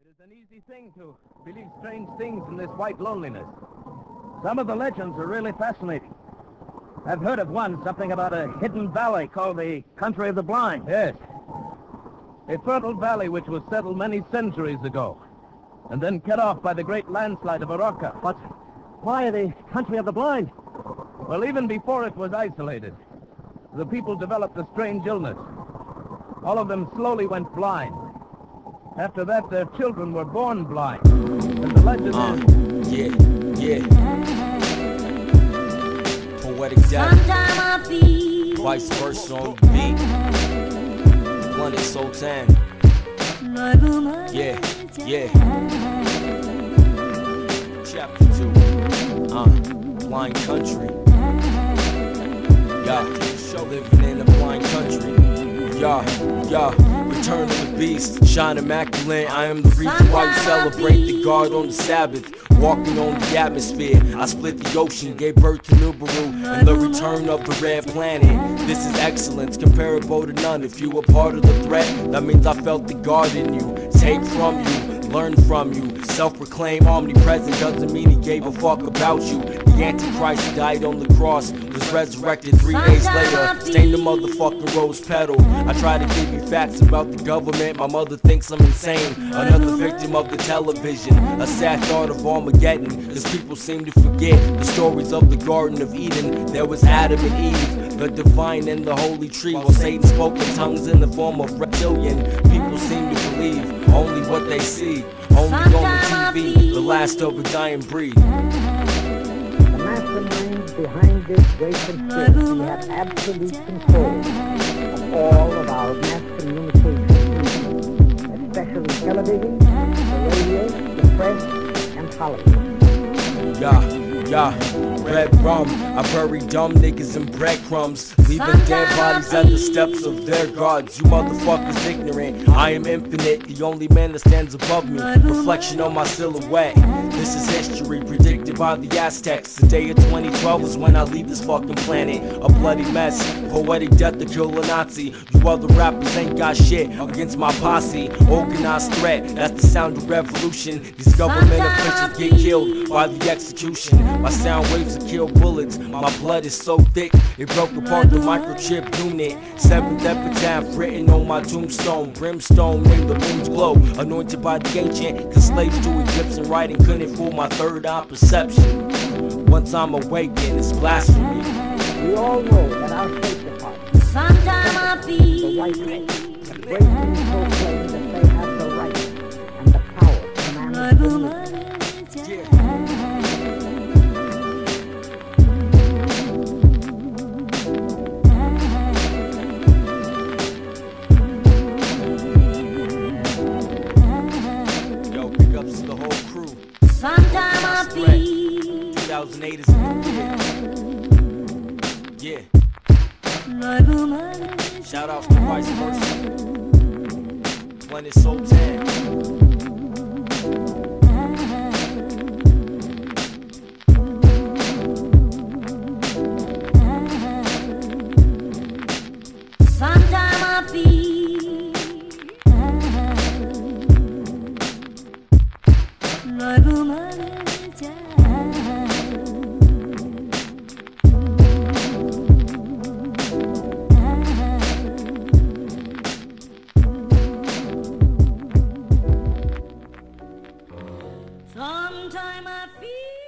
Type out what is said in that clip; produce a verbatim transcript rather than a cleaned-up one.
is an easy thing to believe strange things in this white loneliness. Some of the legends are really fascinating. I've heard of one, something about a hidden valley called the Country of the Blind. Yes. A fertile valley which was settled many centuries ago, and then cut off by the great landslide of Araka. But why the Country of the Blind? Well, even before it was isolated, the people developed a strange illness. All of them slowly went blind. After that, their children were born blind. And the legend uh, is... Yeah, yeah. Poetic Death. Vice versa on the beat. Planet Sultan. Yeah, yeah. Chapter two. Uh, Blind Country. Yeah, show living in a blind country. Yeah, yeah. Return of the beast, shine immaculate. I am the reason why we celebrate the guard on the Sabbath. Walking on the atmosphere, I split the ocean, gave birth to Nibiru, and the return of the red planet. This is excellence, comparable to none. If you were part of the threat, that means I felt the guard in you. Take from you, learn from you. Self-proclaimed omnipresent doesn't mean he gave a fuck about you. The Antichrist who died on the cross was resurrected three days later. Stained the motherfucking rose petal. I try to give you facts about the government. My mother thinks I'm insane. Another victim of the television. A sad thought of Armageddon. Cause people seem to forget the stories of the Garden of Eden. There was Adam and Eve, the divine and the holy tree. While Satan spoke in tongues in the form of reptilian. People seem to believe only what they see. Only on the T V, the last of a dying breed. The mastermind behind this great conspiracy have absolute control of all of our mass communications, especially television, the radio, the press, and Hollywood. Yeah. Yeah, red rum, I bury dumb niggas in breadcrumbs, leaving dead bodies at the steps of their gods. You motherfuckers ignorant, I am infinite, the only man that stands above me, reflection on my silhouette. This is history, predicted by the Aztecs. The day of twenty twelve is when I leave this fucking planet, a bloody mess. Poetic death to kill a Nazi. You other rappers ain't got shit against my posse. Organized threat, that's the sound of revolution. These government officials get killed by the execution. My sound waves will kill bullets. My blood is so thick, it broke apart the microchip unit. Seventh epitaph written on my tombstone. Brimstone in the moon's glow. Anointed by the ancient, cause slaves to Egyptian writing couldn't fool my third eye perception. Once I'm awakened, it's blasphemy. We all know that our State Department, the White House, embracing so claim that they have the right and the power to manage the news. Yeah. To the whole crew. two thousand eight is in the year. Yeah. Shout outs to Vice versa. Planet Sultan. Sometime I feel